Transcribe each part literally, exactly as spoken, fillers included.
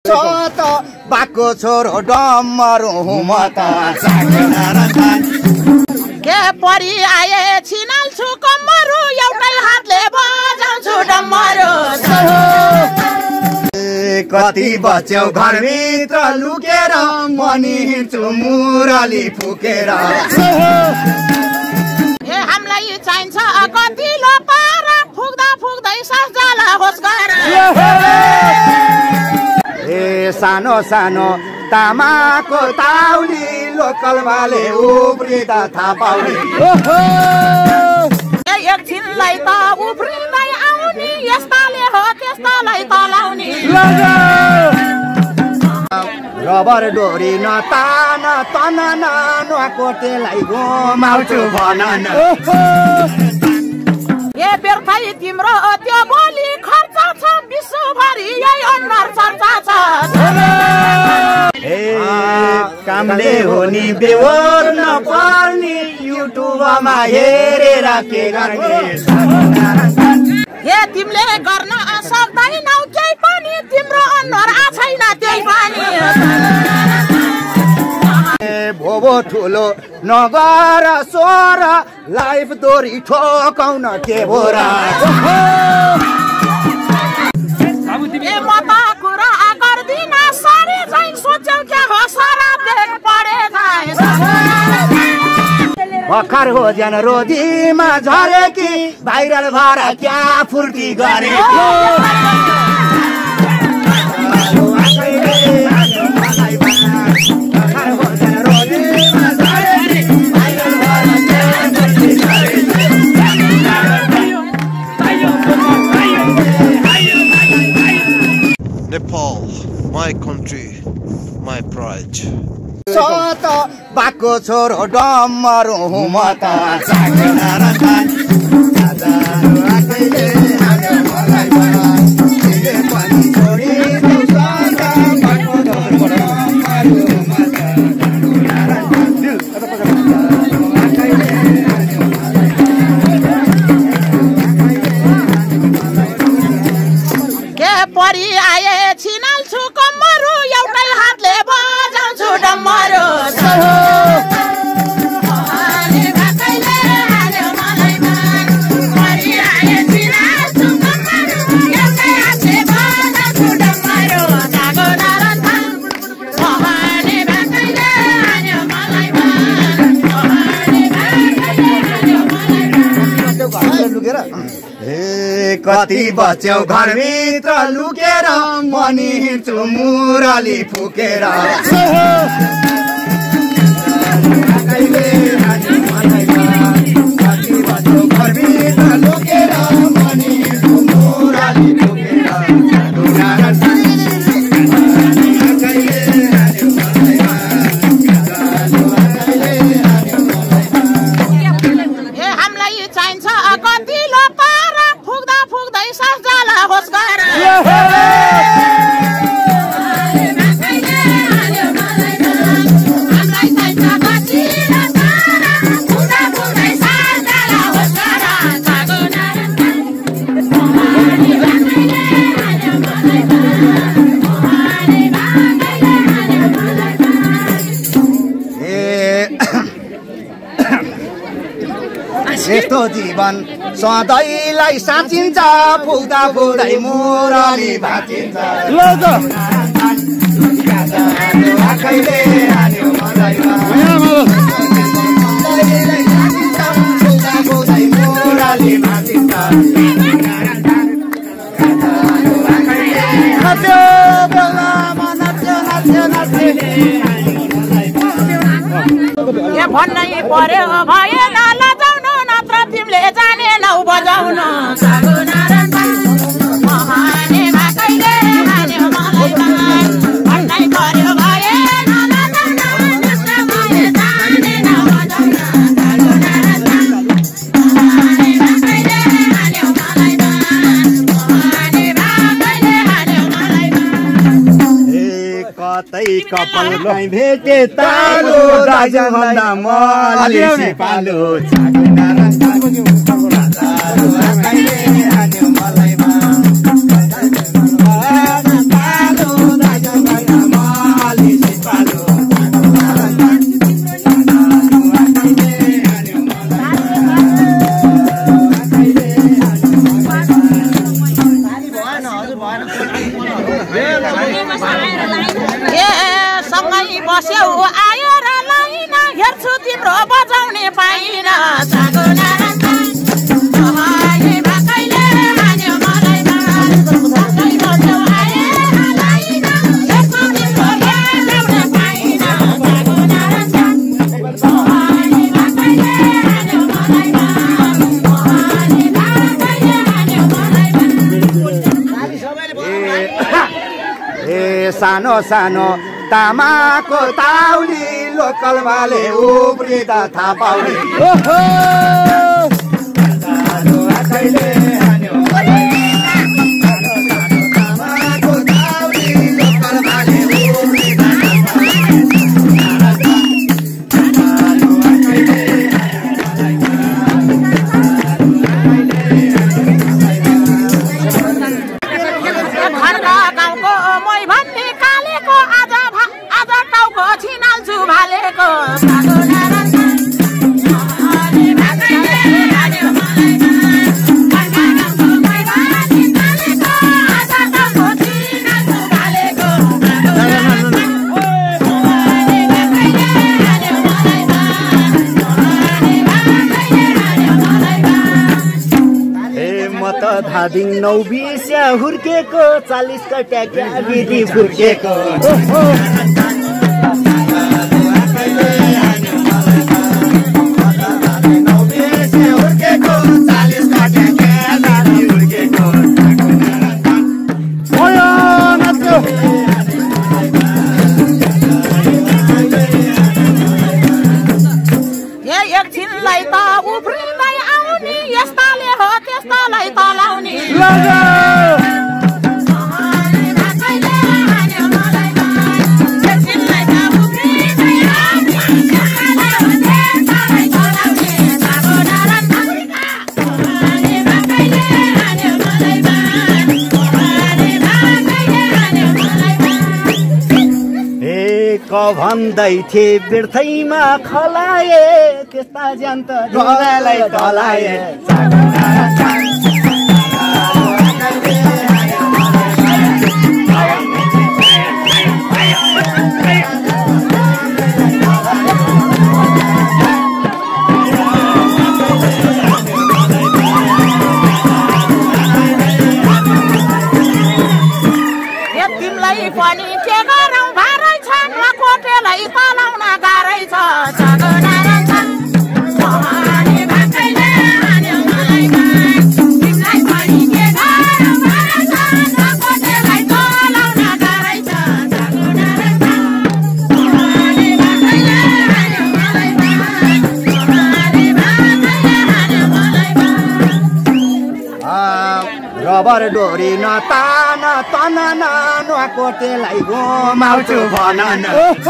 त बाको छोरो डम्मरो हुम त के परि आए छिनाल्छु कम्मरु एउटै हातले बजाउँछु डम्मरो कति बच्यौ घरभित्र लुकेर मनी हिँड्छु मुरली फुकेर ए हामीलाई चाहिन्छ कति लोपार फुक्दा फुक्दै सास जाला होस् गर ए सानो सानो तामाको ताउली लोकल वाले उब्रिँदा थाहा पाउने एकछिनलाई त उफ्रिँदै आउने यस्ताले हो त्यस्तालाई त लाउने रबर डोरी नतान तन नकोटेलाई घुमाउँछु भन न ए बेर्खै तिम्रो त्यो बोली खर्च छ विश्वभरि यही अनुहार चर्चा छ ए कामले हो नि बेहोर नपर्ने युट्युबमा हेरेर के गर्ने ए तिमीले गर्न सक्दैनौ केही पनि तिम्रो अनुहार छैन त्यही पनि भोभो ठुलो नगर सोर लाइफ दोरी ठोकाउन के बोरा ए म त कुरा गर्दिन सारे चाहिँ सोच्यौ क्या हो सारा देख पढे जाए भर्खर हो ज्यान रोदीमा झरे कि भाइरल भएर क्या फुर्ती गरे Nepal, my country, my pride. सत बाको छोरो डम्मरो हुम त के परि आए छिनाल्छु कम्मरु एउटै हातले बजाउँछु डम्मरो कति बच्यौ घरभित्र लुकेर मनी हिँड्छु मुरली फुकेर कति बच्यौ घरभित्र लुकेर मनी हिँड्छु मुरली फुकेर ए हामीलाई चाहिन्छ कति लोपार फुक्दा फुक्दै सास जाला होस् गर यस्तो जीवन सधैँलाई साँचिन्छ फुक्दा फुक्दै मुरली भाँचिन्छ ए भन्नै पर्यो भएन लजाउनु नत्र तिमीले जाने नौ बजाउनु भन्नै पर्यो भएन कतै कपाल कहीँ भेटे तालो दाजु भन्दा मलेसी पालो मलाई दस्यौ आयो र लाइन हेर्छु तिम्रो बजाउने पाइन जागो नारायण भाकैले हान्यो मलाई भाकै दस्यौ आयो र लाइन हेर्छु तिम्रो बजाउने पाइन जागो नारायण भाकैले हान्यो मलाई भाकैले हान्यो मलाई ए सानो सानो तामाको ताउली लोकल माले उब्रिँदा थाहा पाउने ओहो तामाको ताउली लोकल माले उब्रिँदा धादिङ नौ बिस्या हुर्केको चालिस कट्याक्या विधि फुर्केको एकछिनलाई त उफ्रिँदै आउने यस्ताले हो त्यस्तालाई त लाउने भन्दै थिए बिर्थैमा खलाए त्यस्ता ज्यान त ढोलालाई ढलाए तिमीलाई पनि के गरौँ भारै छ कोटेलाई पलाउन गाह्रै छ जागो नारायण भाकैले हान्यो मलाई तिमीलाई पनि के गरौँ भारै छ कोटेलाई पलाउन गाह्रै छ जागो नारायण भाकैले हान्यो मलाई हान्यो मलाई रबर डोरी नतान तन नानो कोटेलाई घुमाउँछु भन न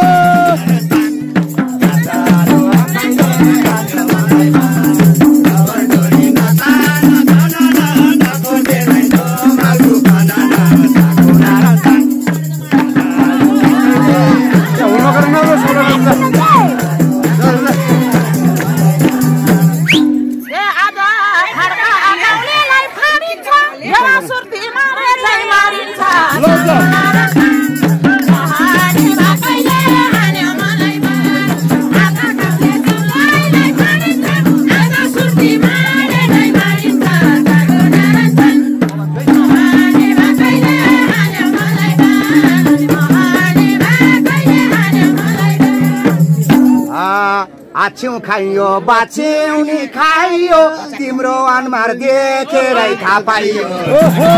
आछ्यौ खाइयो बाछ्यौनी खाइयो तिम्रो अनुहार देखेरै थाहा पाइयो ओहो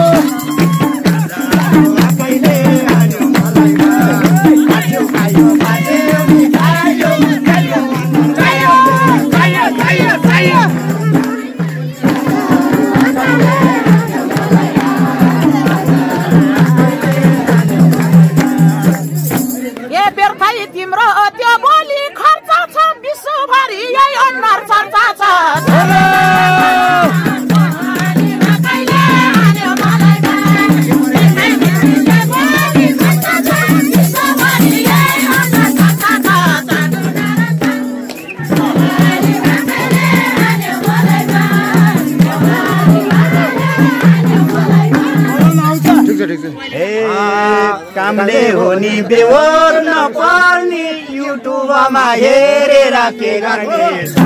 ए बेर्खै तिम्रो त्यो बोली खर्च छ विश्वभरि यही अनुहार चर्चा छ भाकैले हान्यो मलाई कामले हो नि बेहोर नपर्ने युट्युबमा हेरेर के गर्ने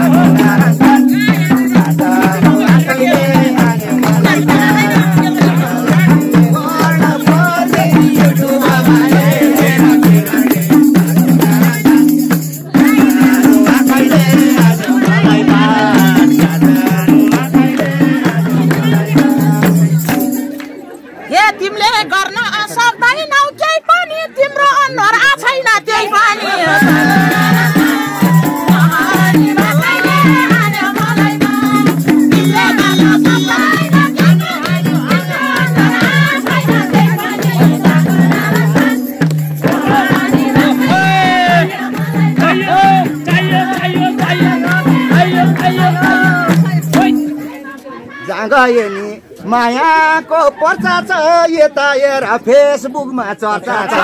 गए नि मायाको पर्चा छ यता हेर फेसबुकमा चर्चा छ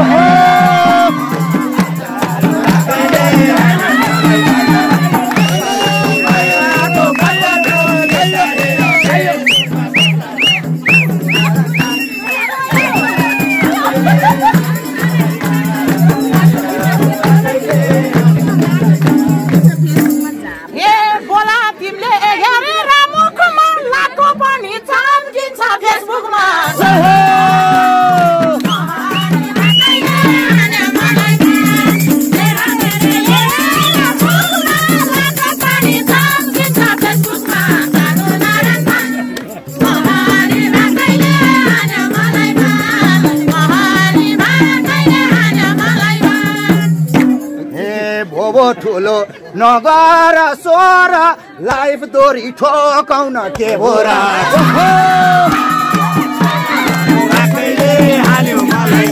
ठुलो नगर सोर लाइफ दोरी ठोकाउन के बोरा हाल्यो मलाई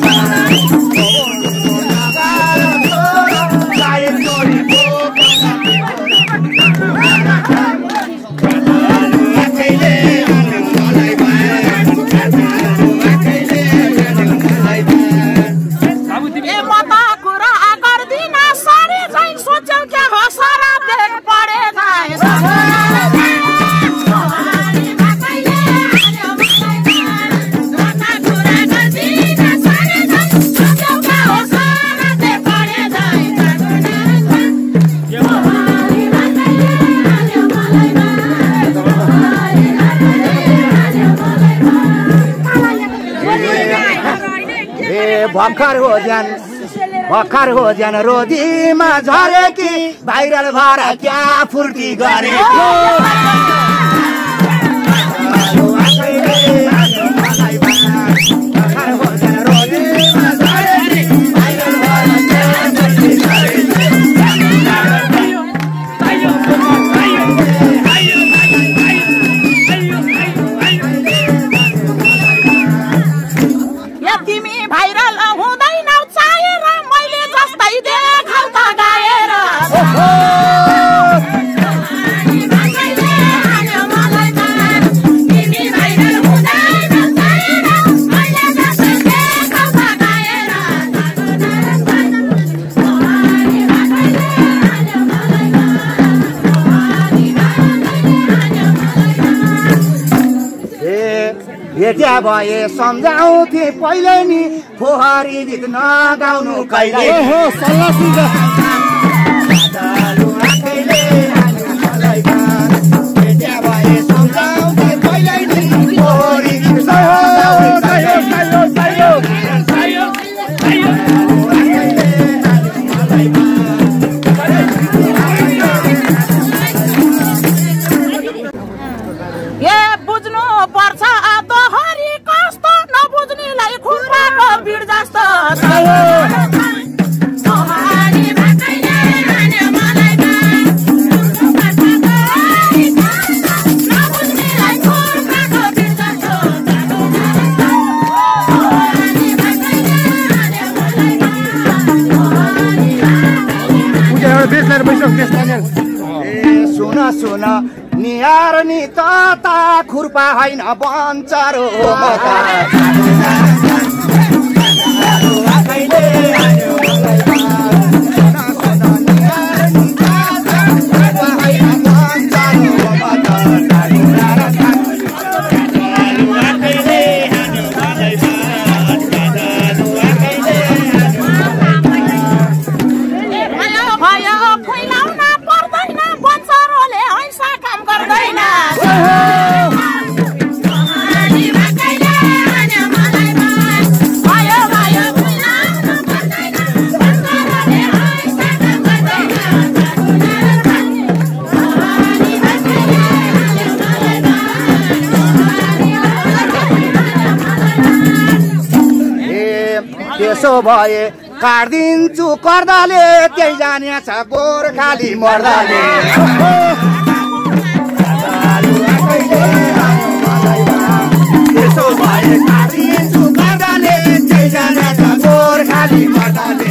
भर्खर हो ज्यान भर्खर हो ज्यान रोदीमा झरे कि भाइरल भएर क्या फुर्ती गरे भेट्या भए सम्झाउँथे पहिले नि फोहरी गीत नगाउनु कहिले भेट्या भए सम्झाउँथे पहिले नि फोहरी गीत सुन सुन निहार नि तता खुर्पा होइन बन्चरो त्यसो भए काट्दिन्छु कर्दाले त्यही जाने छ गोर्खाली मर्दाले त्यसो भए काट्दिन्छु कर्दाले त्यही जाने छ गोर्खाली मर्दाले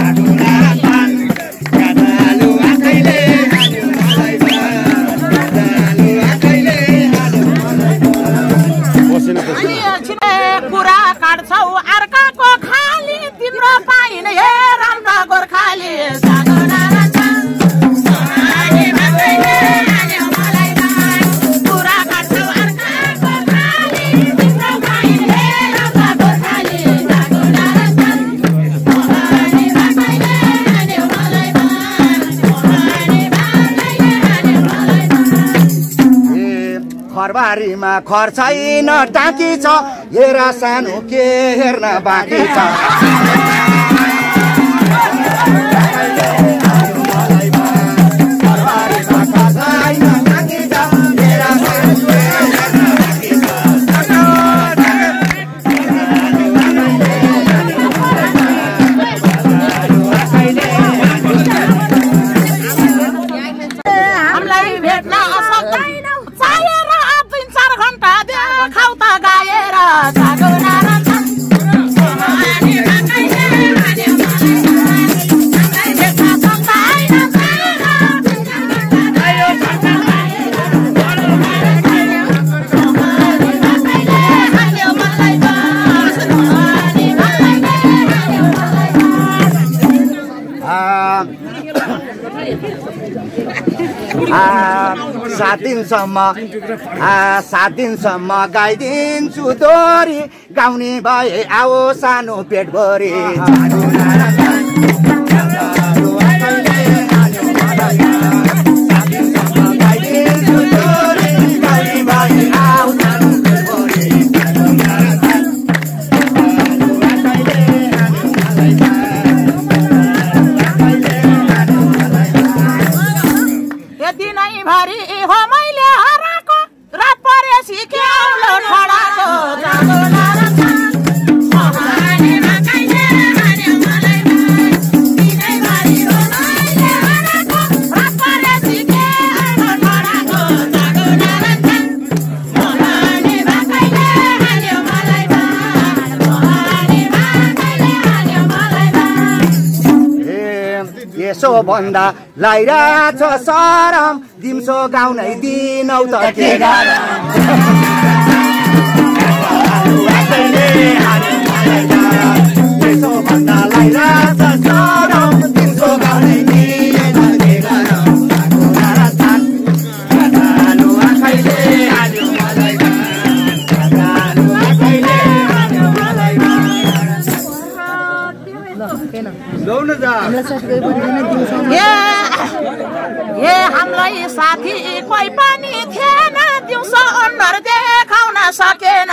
कुरा काट्छौ अर्काको खाली तिम्रो पाइन हे राम्रो गोर्खाली कुरा काट्छौ अर्काको खाली तिम्रो पाइन हे राम्रो गोर्खाली खरबारीमा खर छैन टाँकी छ हेर सानो के हेर्न बाँकी छ हामीलाई भेट्न सक्दैन चाहिएर तिन चार घन्टा देखाउ त गाएर जागो सात दिनसम्म सात दिनसम्म गाइदिन्छु दोरी गाउने भए आओ सानो पेट भरि यति नै भरि हो मैले हराएको रात परेपछि के आउलो ठडाको जागो यसो भन्दा लाइरहेछ सरम दिउँसो गाउनै दिनौ त के यसो भन्दा लाइरहेछ सरम दिउँसो गाउनै दिनौ त के ए हामीलाई साथी कोही पनि थिएन दिउँसो अनुहार देखाउन सकेन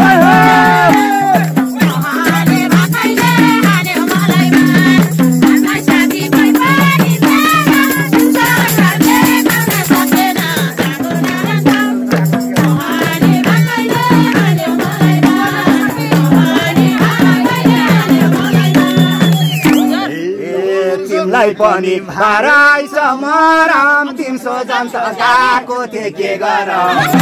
तिमीलाई पनि हराइ समराम तिम्रो जान्छ गएको थिए के गर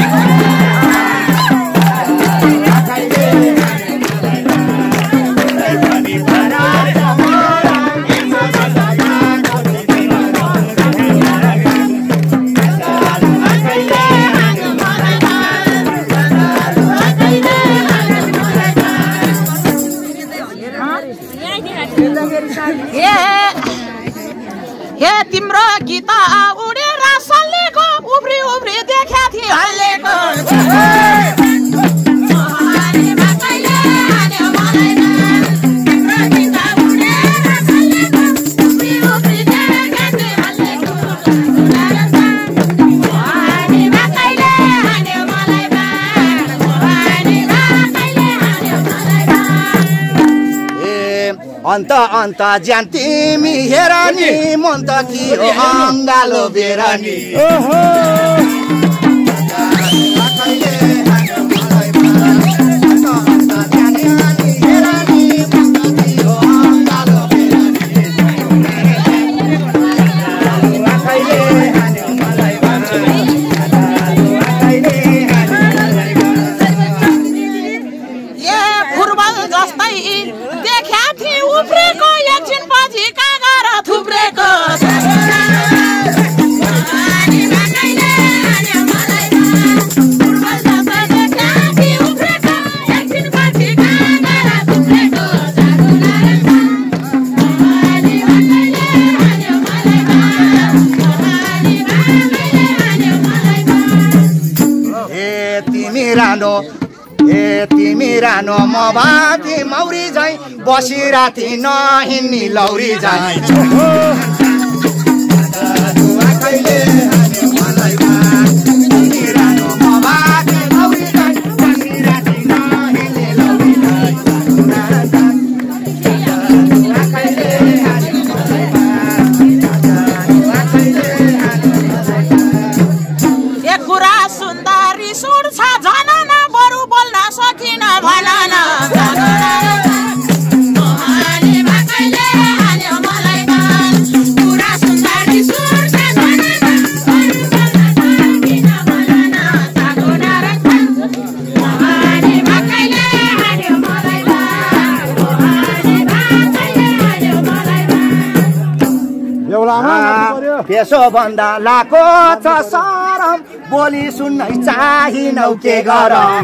हे तिम्रो गीत उडेर सल्लेको उब्री उब्री देखा थिए हल्लेको अन्त अन्त ज्यान तिमी हेर नि मन त कि हो अङ्गालो बेरानी तिमी रानो म बाती मौरी झै बसी राति नहिन्नी लौरी झै त्यसो भन्दा लाको छ सरम बोली सुन्नै चाहिनौ के गरम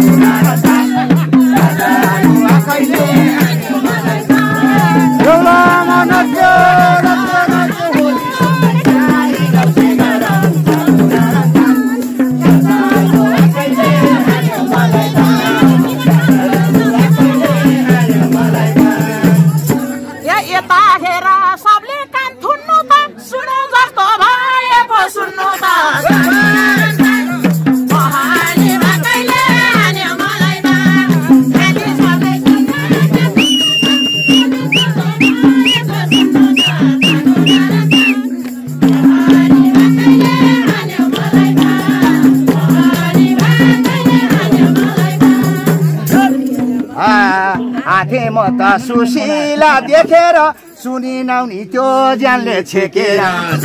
म त सुशीला देखेर सुनिनौ नि त्यो ज्यानले छेकेर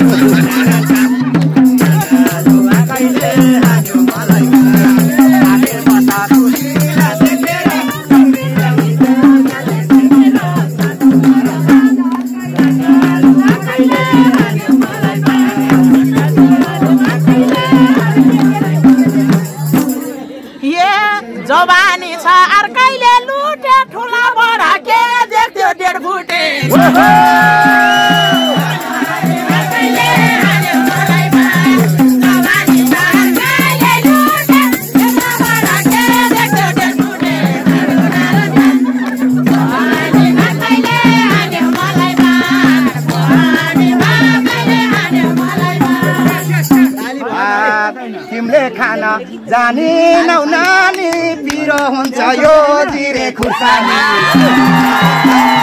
जवानी छ अर्कैले लुटे ठुला बडा के देख्थ्यो डेढ फुटे तिमीले खान जानिनौ नानी पिरो हुन्छ यो जिरे खुर्सानी